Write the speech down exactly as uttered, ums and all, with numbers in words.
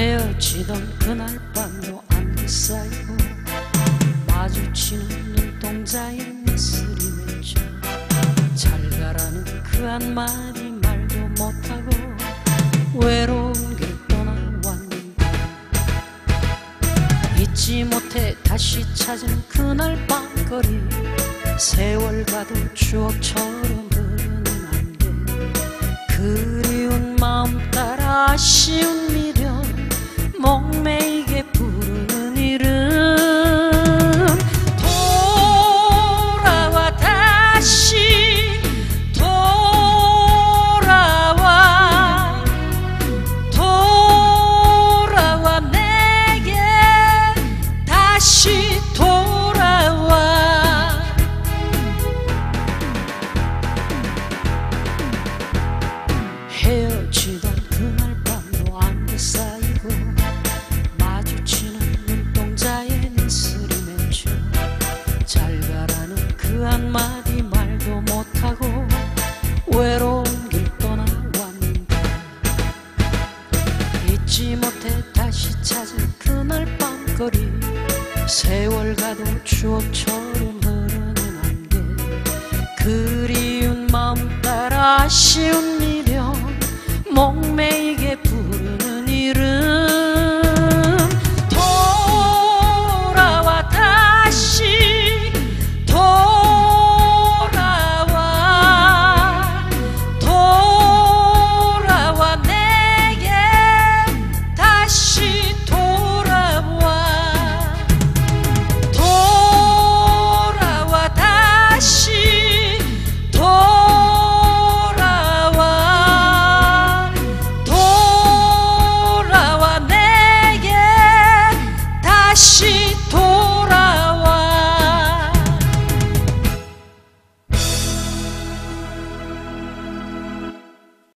헤어지던 그날 밤도 안개 쌓이고 마주치는 눈동자에 미소리 맺혀 잘 가라는 그 한마디 말도 못하고 외로운 길 떠나왔는데 잊지 못해 다시 찾은 그날 밤거리 세월 가도 추억처럼 흐르는 안개 그리운 마음 따라 아쉬운 미련 목매이게 부르는 이름 돌아와 다시 돌아와 돌아와 내게 다시 돌아와 헤어지던 그날 밤도 안개 쌓이고 마주치는 눈동자에 미소리 맺혀 잘 가라는 그 한마디 말도 못하고 외로운 길 떠나왔는데 잊지 못해 다시 찾은 그날 밤거리 세월 가도 추억처럼 흐르는 안개 그리운 마음 따라 아쉬운 미련 목매이게 부르는 이름 돌아와 다시 돌아와 돌아와 내게 다시 돌아와 돌아와 다시 돌아와 돌아와 내게 다시 돌아